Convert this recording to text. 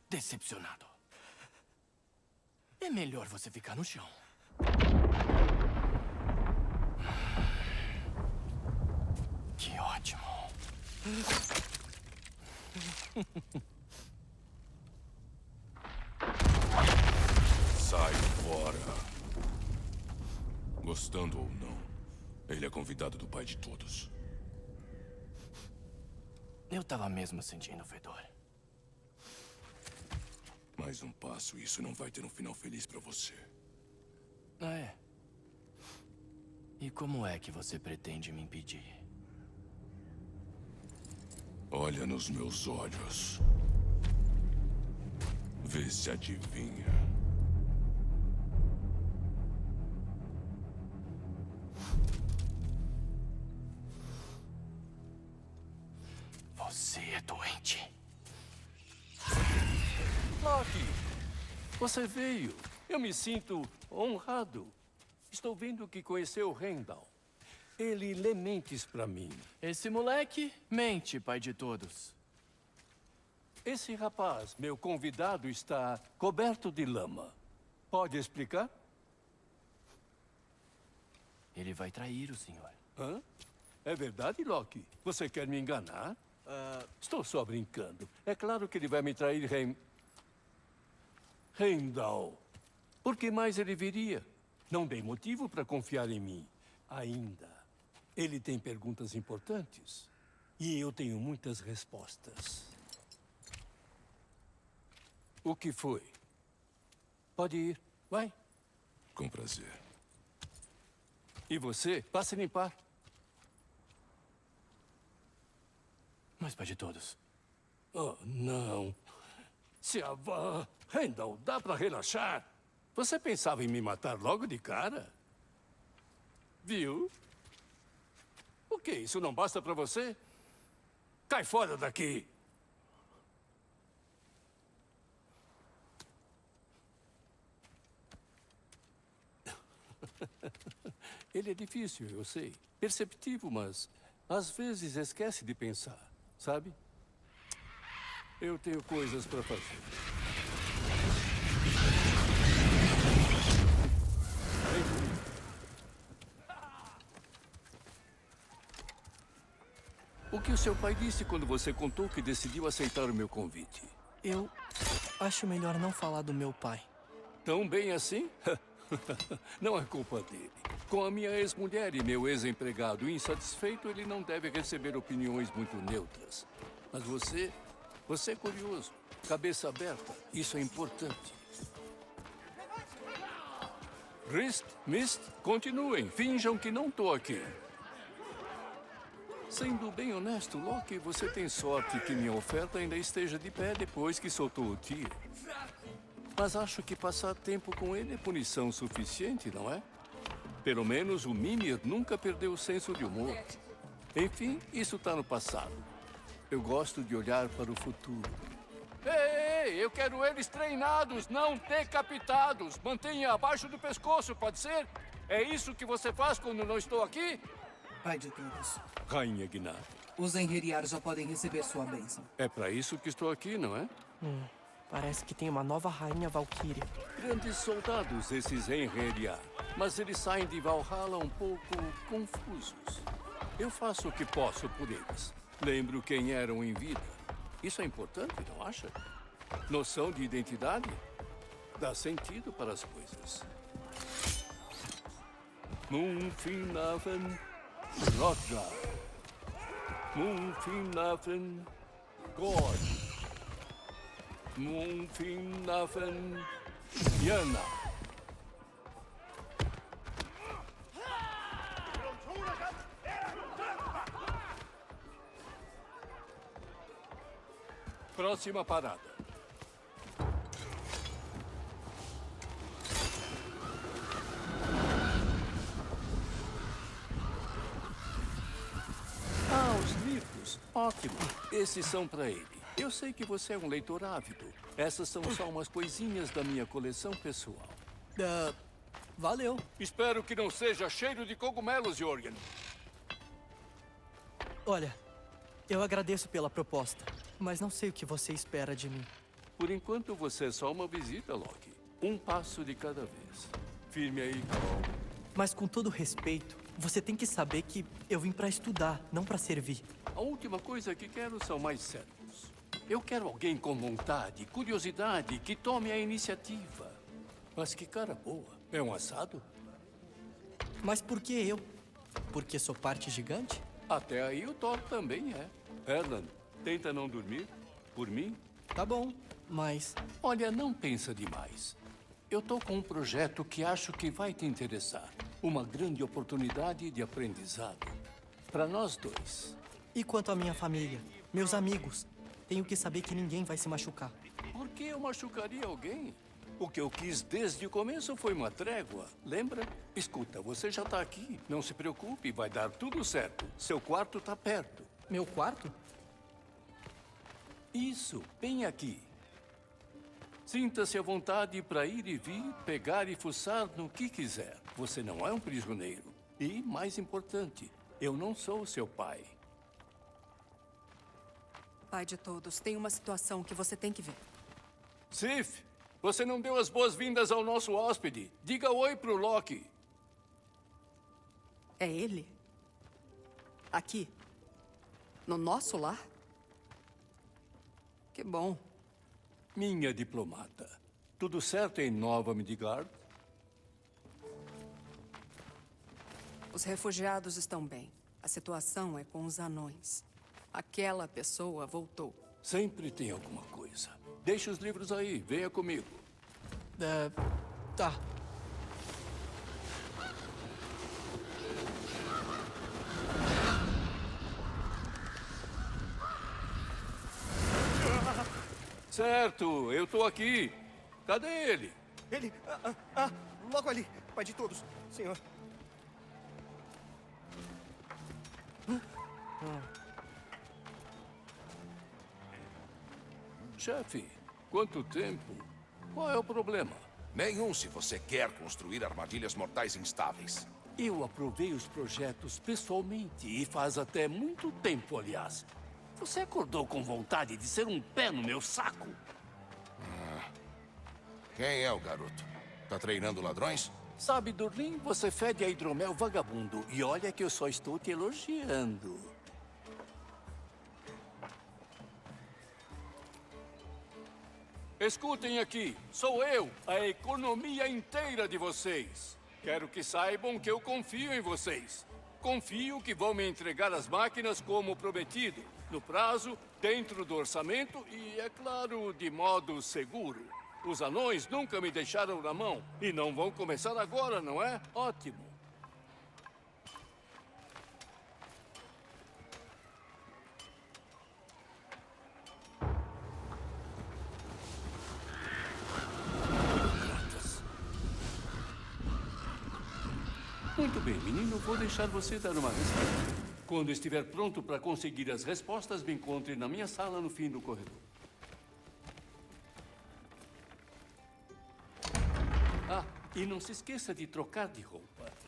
decepcionado. É melhor você ficar no chão. Que ótimo. Sai fora. Gostando ou não, ele é convidado do pai de todos. Eu tava mesmo sentindo o fedor. Mais um passo e isso não vai ter um final feliz pra você. Ah, é? E como é que você pretende me impedir? Olha nos meus olhos. Vê se adivinha. Você é doente. Loki, você veio. Eu me sinto honrado. Estou vendo que conheceu Heimdall. Ele lê mentes pra mim. Esse moleque mente, pai de todos. Esse rapaz, meu convidado, está coberto de lama. Pode explicar? Ele vai trair o senhor. Hã? É verdade, Loki? Você quer me enganar? Estou só brincando. É claro que ele vai me trair, Heimdall. Por que mais ele viria? Não dei motivo para confiar em mim. Ainda. Ele tem perguntas importantes. E eu tenho muitas respostas. O que foi? Pode ir. Vai. Com prazer. E você? Passe a limpar. Mas, pai de todos... Oh, não. Siavan, Heimdall, dá pra relaxar? Você pensava em me matar logo de cara? Viu? O que? Isso não basta pra você? Cai fora daqui! Ele é difícil, eu sei. Perceptivo, mas às vezes esquece de pensar, sabe? Eu tenho coisas pra fazer. O que o seu pai disse quando você contou que decidiu aceitar o meu convite? Eu acho melhor não falar do meu pai. Tão bem assim? Não é culpa dele. Com a minha ex-mulher e meu ex-empregado insatisfeito, ele não deve receber opiniões muito neutras. Mas você é curioso. Cabeça aberta. Isso é importante. Rist, Mist, continuem. Finjam que não estou aqui. Sendo bem honesto, Loki, você tem sorte que minha oferta ainda esteja de pé depois que soltou o tiro. Mas acho que passar tempo com ele é punição suficiente, não é? Pelo menos o Mimir nunca perdeu o senso de humor. Enfim, isso está no passado. Eu gosto de olhar para o futuro. Ei, eu quero eles treinados, não decapitados. Mantenha abaixo do pescoço, pode ser? É isso que você faz quando não estou aqui? Pai de todos. Rainha Gnar. Os Enheriar já podem receber sua bênção. É para isso que estou aqui, não é? Parece que tem uma nova rainha Valkyria. Grandes soldados, esses Enheriar. Mas eles saem de Valhalla um pouco confusos. Eu faço o que posso por eles. Lembro quem eram em vida. Isso é importante, não acha? Noção de identidade dá sentido para as coisas. Moonfinafen Rodgar. Moonfinafen God. Moonfinafen Yana. Próxima parada. Os livros. Ótimo. Esses são para ele. Eu sei que você é um leitor ávido. Essas são só umas coisinhas da minha coleção pessoal. Valeu. Espero que não seja cheiro de cogumelos, Jorgen. Olha, eu agradeço pela proposta, mas não sei o que você espera de mim. Por enquanto, você é só uma visita, Loki. Um passo de cada vez. Firme aí, Carol. Mas com todo respeito, você tem que saber que eu vim pra estudar, não pra servir. A última coisa que quero são mais servos. Eu quero alguém com vontade, curiosidade, que tome a iniciativa. Mas que cara boa. É um assado? Mas por que eu? Porque sou parte gigante? Até aí o Thor também é. Erland, tenta não dormir. Por mim? Tá bom, mas... Olha, não pensa demais. Eu tô com um projeto que acho que vai te interessar. Uma grande oportunidade de aprendizado. Para nós dois. E quanto à minha família? Meus amigos? Tenho que saber que ninguém vai se machucar. Por que eu machucaria alguém? O que eu quis desde o começo foi uma trégua, lembra? Escuta, você já tá aqui. Não se preocupe, vai dar tudo certo. Seu quarto tá perto. Meu quarto? Isso, bem aqui. Sinta-se à vontade para ir e vir, pegar e fuçar no que quiser. Você não é um prisioneiro. E, mais importante, eu não sou seu pai. Pai de todos, tem uma situação que você tem que ver. Sif, você não deu as boas-vindas ao nosso hóspede. Diga oi pro Loki. É ele? Aqui? No nosso lar? Que bom. Minha diplomata. Tudo certo em Nova Midgard? Os refugiados estão bem. A situação é com os anões. Aquela pessoa voltou. Sempre tem alguma coisa. Deixe os livros aí, venha comigo. Tá. Certo, eu tô aqui. Cadê ele? Ele... logo ali, pai de todos, senhor. Chefe, quanto tempo? Qual é o problema? Nenhum se você quer construir armadilhas mortais instáveis. Eu aprovei os projetos pessoalmente e faz até muito tempo, aliás. Você acordou com vontade de ser um pé no meu saco? Quem é o garoto? Tá treinando ladrões? Sabe, Durlin, você fede a hidromel vagabundo. E olha que eu só estou te elogiando. Escutem aqui. Sou eu, a economia inteira de vocês. Quero que saibam que eu confio em vocês. Confio que vão me entregar as máquinas como prometido. No prazo, dentro do orçamento e, é claro, de modo seguro. Os anões nunca me deixaram na mão e não vão começar agora, não é? Ótimo. Muito bem, menino, vou deixar você dar uma resposta. Quando estiver pronto para conseguir as respostas, me encontre na minha sala no fim do corredor. Ah, e não se esqueça de trocar de roupa.